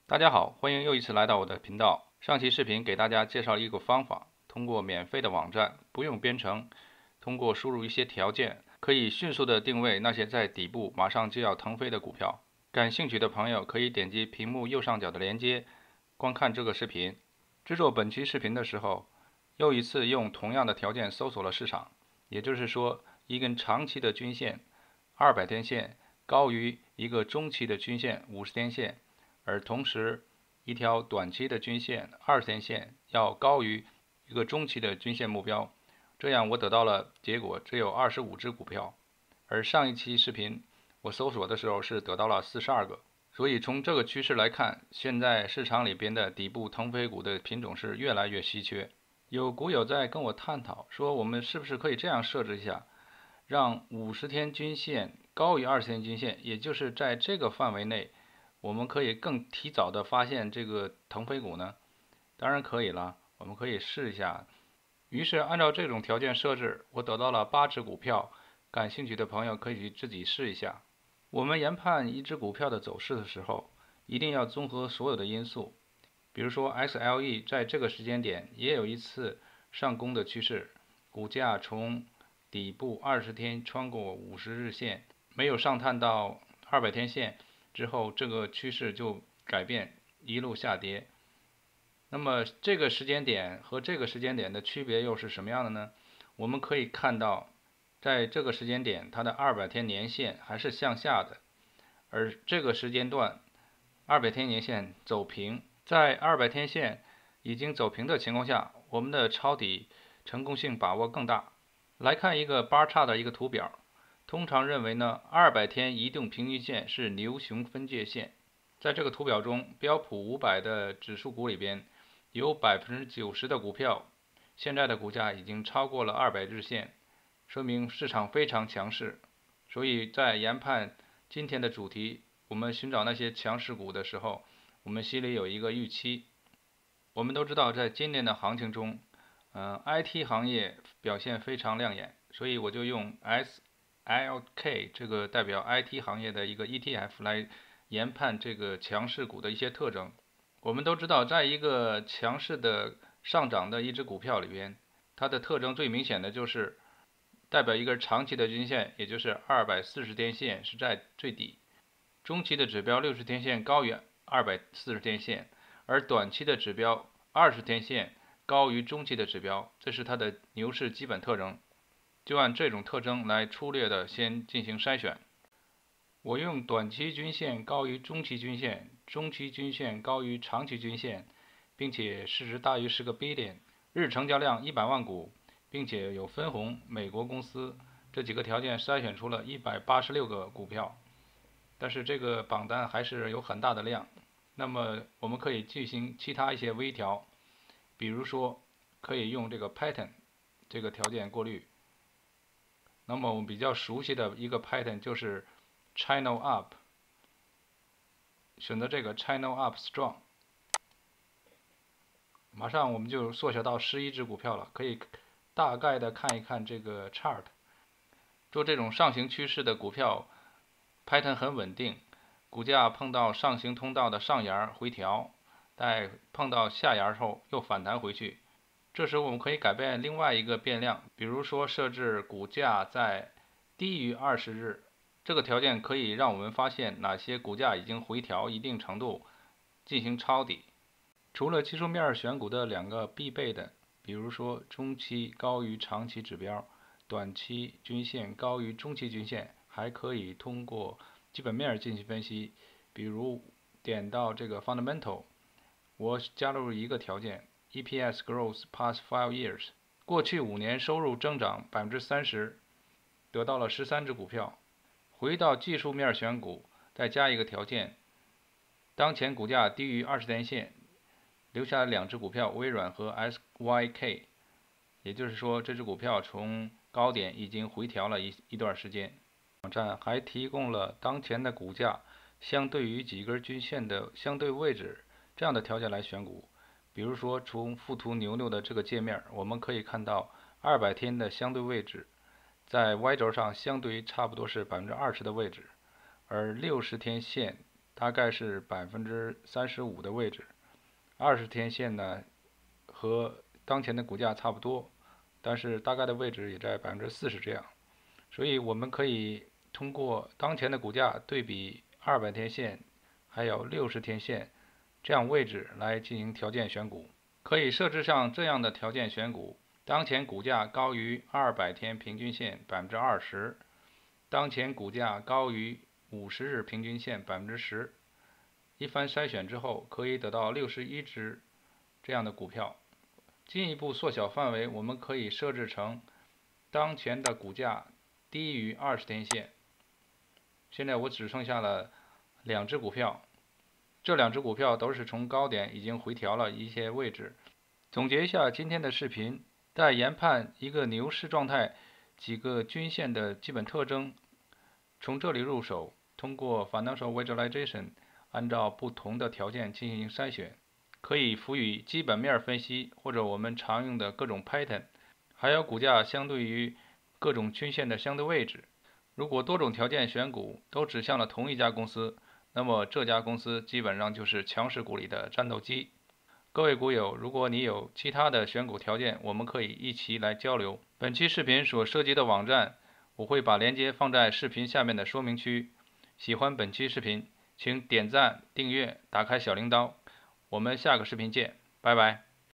大家好，欢迎又一次来到我的频道。上期视频给大家介绍一个方法，通过免费的网站，不用编程，通过输入一些条件，可以迅速的定位那些在底部马上就要腾飞的股票。感兴趣的朋友可以点击屏幕右上角的链接，观看这个视频。制作本期视频的时候，又一次用同样的条件搜索了市场，也就是说，一根长期的均线200天线高于一个中期的均线50天线。而同时，一条短期的均线20天线要高于一个中期的均线目标，这样我得到了结果只有25只股票，而上一期视频我搜索的时候是得到了42个。所以从这个趋势来看，现在市场里边的底部腾飞股的品种是越来越稀缺。有股友在跟我探讨说，我们是不是可以这样设置一下，让50天均线高于20天均线，也就是在这个范围内，我们可以更提早的发现这个腾飞股呢？当然可以了，我们可以试一下。于是按照这种条件设置，我得到了8只股票，感兴趣的朋友可以自己试一下。我们研判一只股票的走势的时候，一定要综合所有的因素，比如说 XLE 在这个时间点也有一次上攻的趋势，股价从底部20天穿过50日线，没有上探到200天线之后，这个趋势就改变，一路下跌。那么这个时间点和这个时间点的区别又是什么样的呢？我们可以看到，在这个时间点，它的200天年线还是向下的，而这个时间段200天年线走平，在200天线已经走平的情况下，我们的抄底成功性把握更大。来看一个八叉的一个图表，通常认为呢，200天移动平均线是牛熊分界线。在这个图表中，标普500的指数股里边，有90%的股票，现在的股价已经超过了200日线，说明市场非常强势。所以在研判今天的主题，我们寻找那些强势股的时候，我们心里有一个预期。我们都知道，在今年的行情中，IT 行业表现非常亮眼，所以我就用 SLK 这个代表 IT 行业的一个 ETF 来研判这个强势股的一些特征。我们都知道，在一个强势的上涨的一只股票里边，它的特征最明显的就是代表一根长期的均线，也就是240天线是在最底，中期的指标60天线高于240天线，而短期的指标20天线高于中期的指标，这是它的牛市基本特征。就按这种特征来粗略的先进行筛选。我用短期均线高于中期均线，中期均线高于长期均线，并且市值大于10个 billion， 日成交量100万股，并且有分红美国公司，这几个条件筛选出了186个股票。但是这个榜单还是有很大的量，那么我们可以进行其他一些微调，比如说可以用这个 pattern 这个条件过滤。那么我们比较熟悉的一个 pattern 就是 Channel Up， 选择这个 Channel Up Strong， 马上我们就缩小到11只股票了，可以大概的看一看这个 chart。做这种上行趋势的股票 pattern 很稳定，股价碰到上行通道的上沿回调，待碰到下沿后又反弹回去。这时我们可以改变另外一个变量，比如说设置股价在低于20日，这个条件可以让我们发现哪些股价已经回调一定程度，进行抄底。除了技术面选股的2个必备的，比如说中期高于长期指标，短期均线高于中期均线，还可以通过基本面进行分析，比如点到这个 fundamental， 我加入一个条件 EPS growth past 5 years， 过去5年收入增长30%，得到了13只股票。回到技术面选股，再加一个条件，当前股价低于20天线，留下2只股票，微软和 SYK， 也就是说这只股票从高点已经回调了一段时间。网站还提供了当前的股价相对于几根均线的相对位置这样的条件来选股。比如说从附图牛牛的这个界面，我们可以看到200天的相对位置在 Y 轴上相对于差不多是20%的位置，而60天线大概是35%的位置，20天线呢和当前的股价差不多，但是大概的位置也在40%这样，所以我们可以通过当前的股价对比200天线还有60天线这样位置来进行条件选股，可以设置上这样的条件选股：当前股价高于200天平均线20%，当前股价高于50日平均线10%。一番筛选之后，可以得到61只这样的股票。进一步缩小范围，我们可以设置成当前的股价低于20天线。现在我只剩下了2只股票，这2只股票都是从高点已经回调了一些位置。总结一下今天的视频，在研判一个牛市状态几个均线的基本特征，从这里入手，通过 Financial Visualization 按照不同的条件进行筛选，可以辅以基本面分析或者我们常用的各种 pattern， 还有股价相对于各种均线的相对位置。如果多种条件选股都指向了同一家公司，那么这家公司基本上就是强势股里的战斗机。各位股友，如果你有其他的选股条件，我们可以一起来交流。本期视频所涉及的网站，我会把链接放在视频下面的说明区。喜欢本期视频，请点赞、订阅、打开小铃铛。我们下个视频见，拜拜。